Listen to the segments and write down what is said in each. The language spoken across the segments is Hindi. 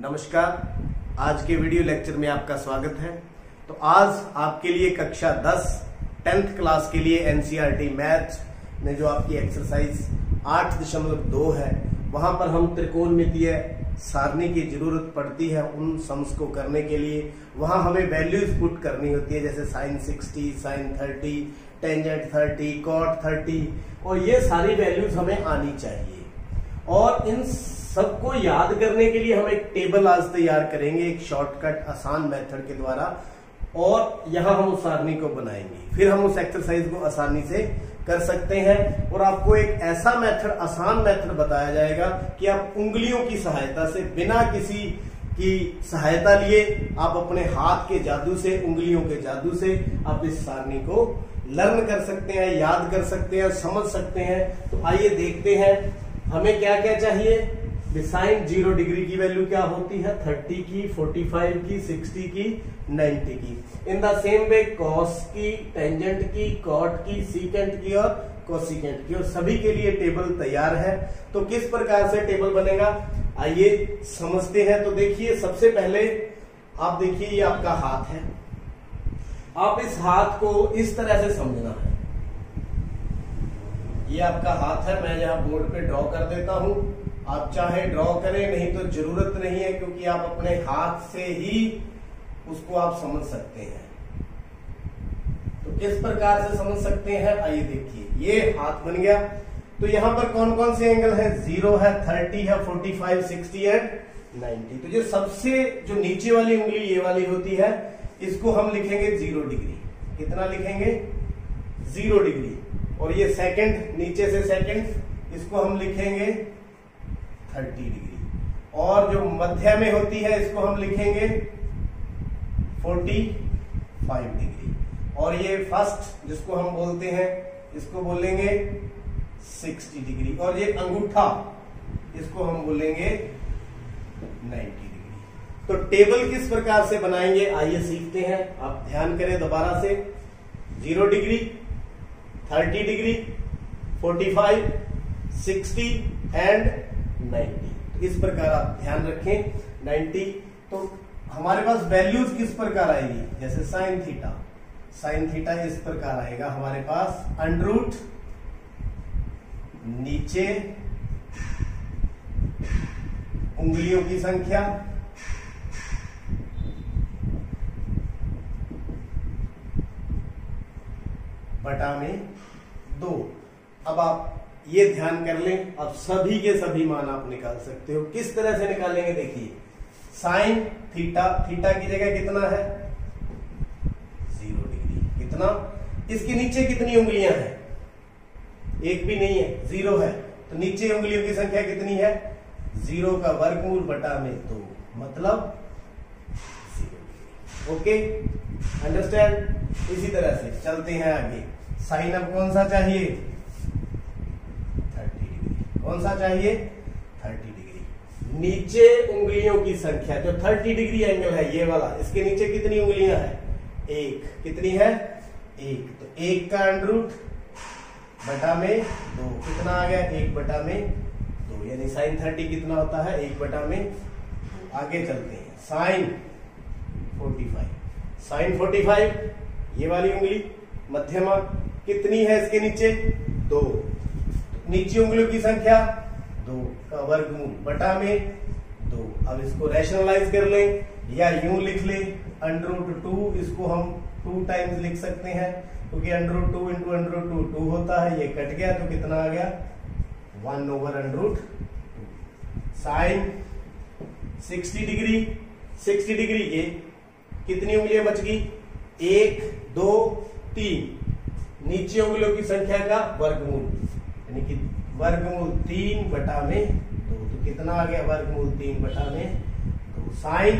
नमस्कार। आज के वीडियो लेक्चर में आपका स्वागत है। तो आज आपके लिए कक्षा 10 10th क्लास के लिए एनसीईआरटी मैथ में जो आपकी एक्सरसाइज 8.2 है, वहां पर हम त्रिकोणमितीय सारणी की जरूरत पड़ती है उन सम्स को करने के लिए। वहां हमें वैल्यूज पुट करनी होती है, जैसे साइन 60, साइन 30, टेंजेंट 30, कॉट 30, और ये सारी वैल्यूज हमें आनी चाहिए। और इन सबको याद करने के लिए हम एक टेबल आज तैयार करेंगे, एक शॉर्टकट आसान मेथड के द्वारा, और यहां हम उस सारणी को बनाएंगे। फिर हम उस एक्सरसाइज को आसानी से कर सकते हैं। और आपको एक ऐसा मेथड, आसान मेथड बताया जाएगा कि आप उंगलियों की सहायता से, बिना किसी की सहायता लिए, आप अपने हाथ के जादू से, उंगलियों के जादू से आप इस सारणी को लर्न कर सकते हैं, याद कर सकते हैं, समझ सकते हैं। तो आइए देखते हैं हमें क्या क्या चाहिए। साइन 0 डिग्री की वैल्यू क्या होती है? 30 की, 45 की, 60 की, 90 की। In the same way cos की, टेंजेंट की, कॉट की, सीकेंट की और कोसिकेंट की, और सभी के लिए टेबल तैयार है। तो किस प्रकार से टेबल बनेगा आइए समझते हैं। तो देखिए, सबसे पहले आप देखिए, ये आपका हाथ है। आप इस हाथ को इस तरह से समझना है। ये आपका हाथ है, मैं यहां बोर्ड पे ड्रॉ कर देता हूं। आप चाहे ड्रॉ करें, नहीं तो जरूरत नहीं है, क्योंकि आप अपने हाथ से ही उसको आप समझ सकते हैं। तो किस प्रकार से समझ सकते हैं आइए देखिए। ये हाथ बन गया। तो यहां पर कौन कौन से एंगल है? 0 है, 30 है, 45, 60 एंड 90। तो जो सबसे जो नीचे वाली उंगली ये वाली होती है, इसको हम लिखेंगे 0 डिग्री। कितना लिखेंगे? 0 डिग्री। और ये सेकंड, नीचे से सेकंड, इसको हम लिखेंगे 30 डिग्री। और जो मध्य में होती है, इसको हम लिखेंगे 45 डिग्री। और ये फर्स्ट जिसको हम बोलते हैं, इसको बोलेंगे 60 डिग्री। और ये अंगूठा, इसको हम बोलेंगे 90 डिग्री। तो टेबल किस प्रकार से बनाएंगे आइए सीखते हैं। आप ध्यान करें दोबारा से। 0 डिग्री, 30 डिग्री, 45, 60 एंड 90। तो इस प्रकार आप ध्यान रखें 90। तो हमारे पास वैल्यूज किस प्रकार आएगी? जैसे साइन थीटा, साइन थीटा इस प्रकार आएगा हमारे पास, अंडरूट नीचे उंगलियों की संख्या बटा में 2। अब आप ये ध्यान कर लें, अब सभी के सभी मान आप निकाल सकते हो। किस तरह से निकालेंगे देखिए। साइन थीटा, थीटा की जगह कितना है? 0 डिग्री। कितना? इसके नीचे कितनी उंगलियां हैं? एक भी नहीं है, 0 है। तो नीचे उंगलियों की संख्या कितनी है? 0 का वर्गमूल बटा में 2, मतलब 0 डिग्री। Okay, understand. इसी तरह से चलते हैं आगे। साइन अब कौन सा चाहिए? 30 डिग्री। कौन सा चाहिए? 30 डिग्री। नीचे उंगलियों की संख्या, जो 30 डिग्री एंगल है ये वाला, इसके नीचे कितनी उंगलियां हैं? 1। कितनी है? 1। तो 1 का अंडरूट बटा में 2। कितना आ गया? 1 बटा में 2। यानी साइन 30 कितना होता है? 1 बटा में 2। आगे चलते हैं। साइन 45, साइन 45 ये वाली उंगली मध्यमा, कितनी है इसके नीचे? 2। नीचे उंगलियों की संख्या 2 का वर्गमूल बटा में 2। अब इसको रैशनलाइज कर लें, या यूं लिख लें, √2। इसको हम 2 टाइम्स लिख सकते हैं, क्योंकि √2 इंटू √2 2 होता है। ये कट गया तो कितना आ गया? 1/√2। साइन 60 डिग्री, 60 डिग्री ये कितनी उंगलियां बच गई? 1, 2, 3। नीचे उंगलियों की संख्या का वर्गमूल, यानी कि वर्गमूल 3 बटा में 2। तो कितना आ गया? वर्गमूल 3 बटा में 2। साइन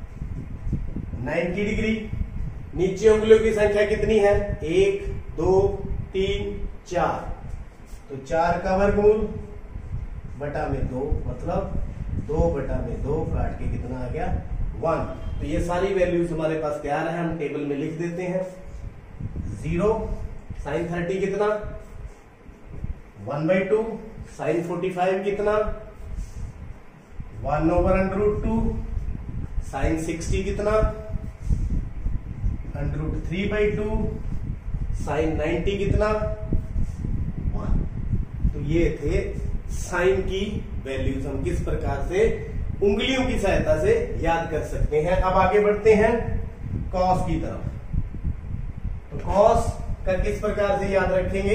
90 डिग्री, नीचे उंगलियों की संख्या कितनी है? 1, 2, 3, 4। तो 4 का वर्गमूल बटा में 2, मतलब 2 बटा में 2 काट के कितना आ गया? 1। तो ये सारी वैल्यूज हमारे पास तैयार है, हम टेबल में लिख देते हैं। 0 साइन 30 कितना? 1/2। साइन 45 कितना? 1/√2 साइन 60 कितना, √3/2, साइन 90 कितना, 1। तो ये थे साइन की वैल्यूज, हम किस प्रकार से उंगलियों की सहायता से याद कर सकते हैं। अब आगे बढ़ते हैं कॉस की तरफ। तो कॉस का किस प्रकार से याद रखेंगे,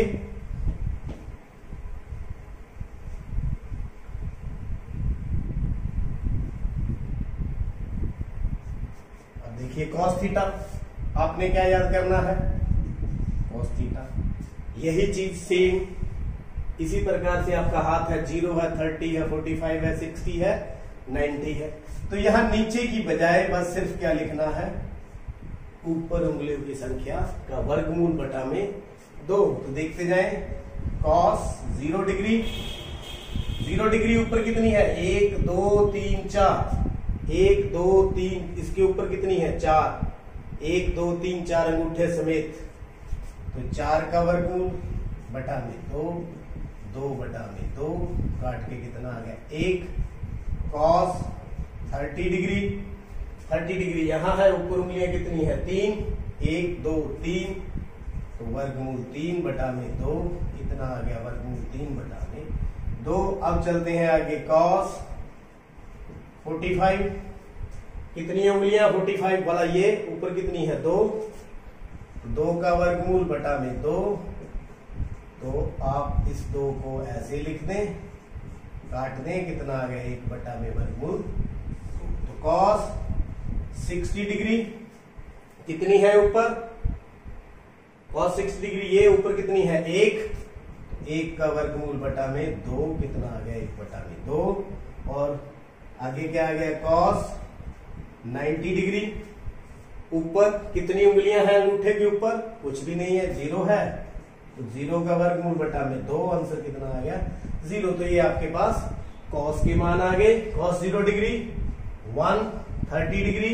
अब देखिए कॉस थीटा, आपने क्या याद करना है, कॉस थीटा। यही चीज सेम इसी प्रकार से आपका हाथ है 0 है, 30 है, 45 है, 60 है, 90 है। तो यहां नीचे की बजाय बस सिर्फ क्या लिखना है, ऊपर उंगलियों की संख्या का वर्गमूल बटा में 2। तो देखते जाएं, कॉस 0 डिग्री, 0 डिग्री ऊपर कितनी है, 1 2 3 4, 1 2 3, इसके ऊपर कितनी है 4, 1 2 3 4 अंगूठे समेत। तो 4 का वर्गमूल बटा में 2, 2 बटा में 2, काट के कितना आ गया 1। कॉस 30 डिग्री, 30 डिग्री यहां है, ऊपर उंगलियां कितनी है 3, 1 2 3, तो वर्गमूल 3 बटा में 2, इतना आ गया वर्गमूल 3 बटा में 2। अब चलते हैं आगे, कॉस 45, कितनी उंगलियां 45 वाला, ये ऊपर कितनी है 2, 2 का वर्गमूल बटा में 2। तो आप इस 2 को ऐसे लिख दें, काट दें, कितना आ गया 1 बटा में वर्गमूल। तो कॉस 60 डिग्री कितनी है ऊपर, कॉस 60 डिग्री ये ऊपर कितनी है 1, 1 का वर्गमूल बटा में 2, कितना आ गया 1 बटा में 2। और आगे क्या आ गया, कॉस 90 डिग्री, ऊपर कितनी उंगलियां हैं अंगूठे के ऊपर, कुछ भी नहीं है, 0 है, तो 0 का वर्गमूल बटा में 2, आंसर कितना आ गया 0। तो ये आपके पास कॉस के मान आ गए। कॉस 0 डिग्री 1, 30 डिग्री,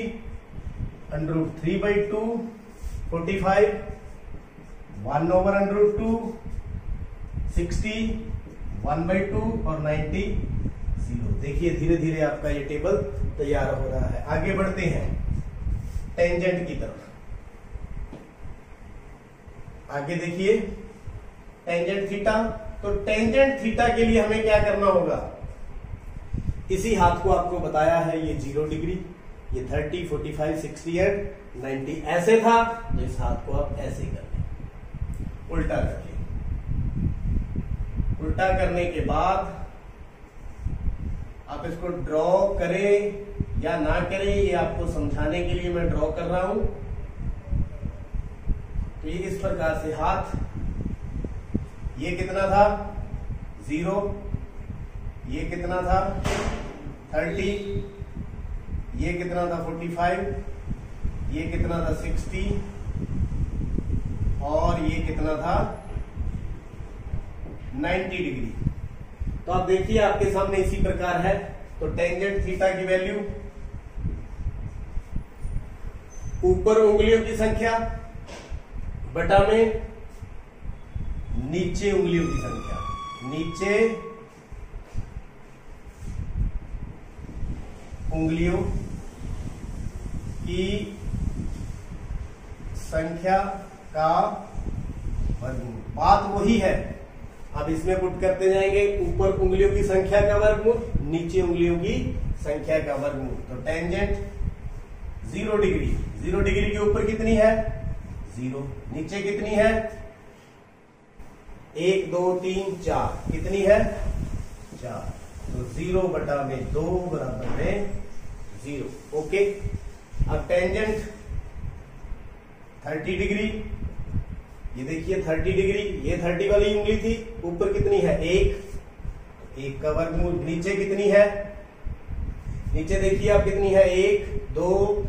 √3/2, 45, 1/√2, 60, 1/2 और 90, 0। देखिए धीरे धीरे आपका ये टेबल तैयार हो रहा है। आगे बढ़ते हैं टेंजेंट की तरफ। आगे देखिए टेंजेंट थीटा। तो टेंजेंट थीटा के लिए हमें क्या करना होगा, इसी हाथ को आपको बताया है, ये 0 डिग्री, ये 30, 45, 60 और 90 ऐसे था, तो इस हाथ को आप ऐसे कर लें, उल्टा कर लें। उल्टा करने के बाद आप इसको ड्रॉ करें या ना करें, ये आपको समझाने के लिए मैं ड्रॉ कर रहा हूं। तो ये इस प्रकार से हाथ, ये कितना था 0, ये कितना था 30, ये कितना था 45, ये कितना था 60 और ये कितना था 90 डिग्री। तो आप देखिए आपके सामने इसी प्रकार है। तो टेंजेंट थीटा की वैल्यू, ऊपर उंगलियों की संख्या बटा में नीचे उंगलियों की संख्या, नीचे उंगलियों की संख्या का वर्गमूल। बात वही है, अब इसमें पुट करते जाएंगे, ऊपर उंगलियों की संख्या का वर्गमूल, नीचे उंगलियों की संख्या का वर्गमूल। तो टेंजेंट 0 डिग्री, 0 डिग्री के ऊपर कितनी है 0, नीचे कितनी है 1 2 3 4, कितनी है 4, तो 0 बटा में 2 बराबर में 0। ओके। अब टेंजेंट 30 डिग्री, ये देखिए 30 डिग्री, ये 30 वाली उंगली थी, ऊपर कितनी है 1 का वर्गमूल, नीचे कितनी है, नीचे देखिए आप कितनी है 1 2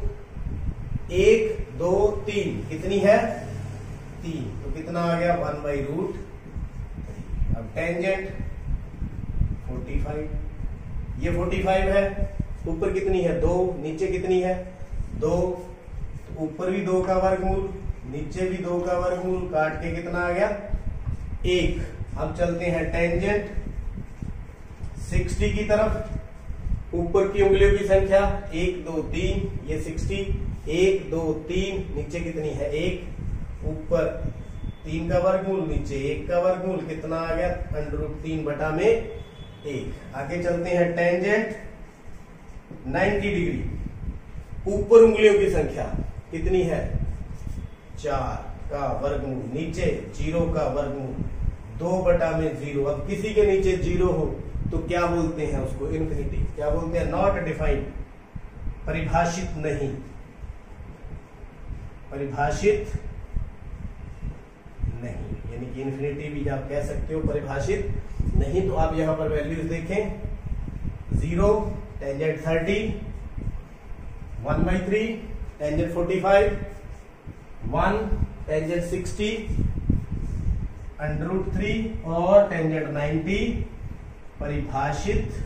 3, कितनी है 3, तो कितना आ गया 1/√3। अब टेंजेंट 45, ये 45 है, ऊपर कितनी है 2, नीचे कितनी है 2, तो ऊपर भी 2 का वर्गमूल, नीचे भी 2 का वर्गमूल, काट के कितना आ गया 1। अब चलते हैं टेंजेंट 60 की तरफ, ऊपर की उंगलियों की संख्या 1 2 3, ये 60, 1 2 3, नीचे कितनी है 1, ऊपर 3 का वर्गमूल, नीचे 1 का वर्गमूल, कितना आ गया √3 बटा में 1। आगे चलते हैं टेंजेंट 90 डिग्री, ऊपर उंगलियों की संख्या कितनी है 4 का वर्गमूल, नीचे 0 का वर्गमूल, 2 बटा में 0। अब किसी के नीचे 0 हो तो क्या बोलते हैं उसको इन्फिनिटी, क्या बोलते हैं नॉट डिफाइंड, परिभाषित नहीं, परिभाषित नहीं, यानी कि इन्फिनिटी भी आप कह सकते हो परिभाषित नहीं। तो आप यहां पर वैल्यूज देखें 0 टेंजेंट 30, 1/3 टेंजेंट 45, 1 टेंजेंट 60, √3 और टेंजेंट 90 परिभाषित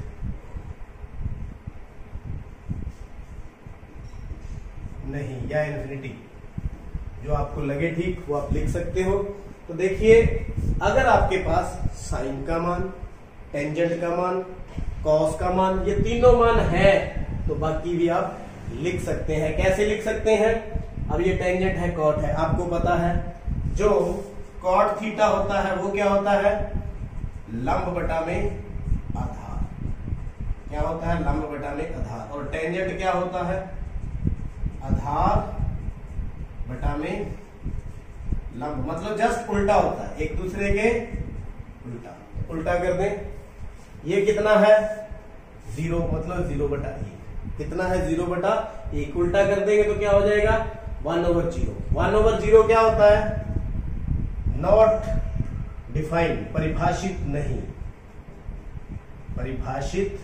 नहीं या इन्फिनिटी। जो आपको लगे ठीक वो आप लिख सकते हो। तो देखिए अगर आपके पास साइन का मान, टेंजेंट का मान, कॉस का मान, ये तीनों मान है तो बाकी भी आप लिख सकते हैं। कैसे लिख सकते हैं, अब ये टेंजेंट है, कॉट है, आपको पता है जो कॉट थीटा होता है वो क्या होता है लंब बटा में आधार, क्या होता है लंब बटा में आधार। और टेंजेंट क्या होता है आधार बटा में लंब, मतलब जस्ट उल्टा होता है, एक दूसरे के उल्टा। उल्टा कर दें, ये कितना है 0, मतलब 0 बटा 1, कितना है 0 बटा 1, उल्टा कर देंगे तो क्या हो जाएगा 1/0। 1/0 क्या होता है नॉट डिफाइंड, परिभाषित नहीं, परिभाषित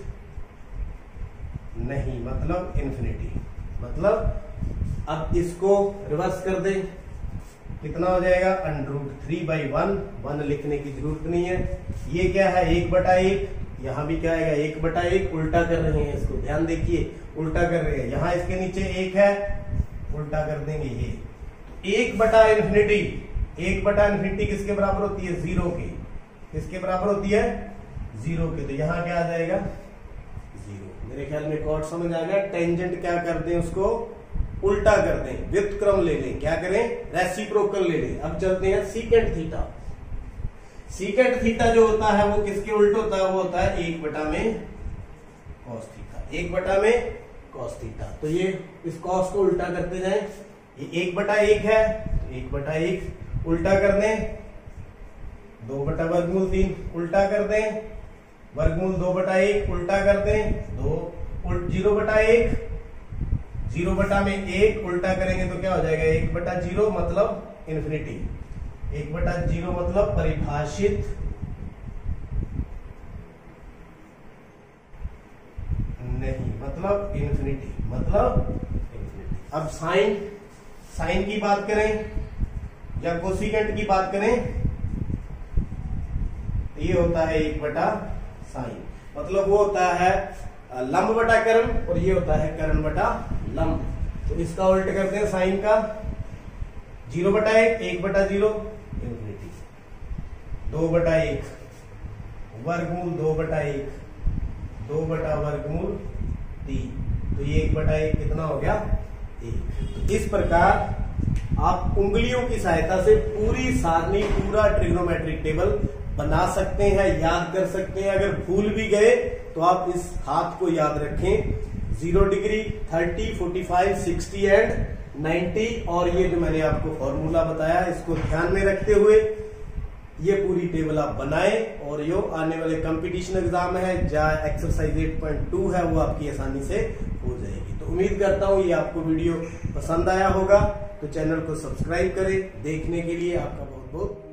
नहीं मतलब इन्फिनिटी। मतलब अब इसको रिवर्स कर दें, कितना हो जाएगा √3/1, 1 लिखने की जरूरत नहीं है। ये क्या है 1/1, यहां भी क्या आएगा 1/1, उल्टा कर रहे हैं इसको, ध्यान देखिए उल्टा कर रहे हैं, यहां इसके नीचे 1 है, उल्टा कर देंगे ये 1/इन्फिनिटी। 1/इन्फिनिटी किसके बराबर होती है 0 के, किसके बराबर होती है 0 के, तो यहां क्या आ जाएगा 0। मेरे ख्याल में कॉट समझ आ गया। टेंजेंट क्या कर दें उसको उल्टा कर दें, व्युत्क्रम ले लें, क्या करें रेसिप्रोकल ले लें। अब चलते हैं सीकेंट थीटा। सीकेंट थीटा जो होता है वो किसके उल्ट होता है, वो होता है 1 बटा में कॉस थीटा, 1 बटा में कॉस थीटा। तो ये इस कॉस को उल्टा करते जाएं, ये 1/1 है, 1/1 उल्टा कर दें, 2 बटा वर्गमूल 3 उल्टा कर दें, वर्गमूल 2/1 उल्टा कर दें, 0/1, 0 बटा में 1 उल्टा करेंगे तो क्या हो जाएगा 1/0, मतलब इन्फिनिटी। 1/0 मतलब परिभाषित नहीं, मतलब इन्फिनिटी, मतलब इन्फिनिटी। अब साइन की बात करें या कोसिकेंट की बात करें, ये होता है 1/sin, मतलब वो होता है लंब बटा कर्ण और ये होता है कर्ण बटा लंब। तो इसका उल्ट करते हैं साइन का, 0/1, 1/0 इन्फिनिटी, 2/1 वर्गमूल 2/1, 2 बटा वर्गमूल 3, तो ये 1/1 कितना हो गया 1। इस प्रकार आप उंगलियों की सहायता से पूरी सारणी, पूरा ट्रिग्नोमेट्रिक टेबल बना सकते हैं, याद कर सकते हैं। अगर भूल भी गए तो आप इस हाथ को याद रखें, 0 डिग्री, 30, 45, 60 एंड 90, और ये जो मैंने आपको फॉर्मूला बताया इसको ध्यान में रखते हुए ये पूरी टेबल आप बनाएं। और जो आने वाले कंपटीशन एग्जाम है जहाँ एक्सरसाइज 8.2 है वो आपकी आसानी से हो जाएगी। तो उम्मीद करता हूँ ये आपको वीडियो पसंद आया होगा, तो चैनल को सब्सक्राइब करें। देखने के लिए आपका बहुत बहुत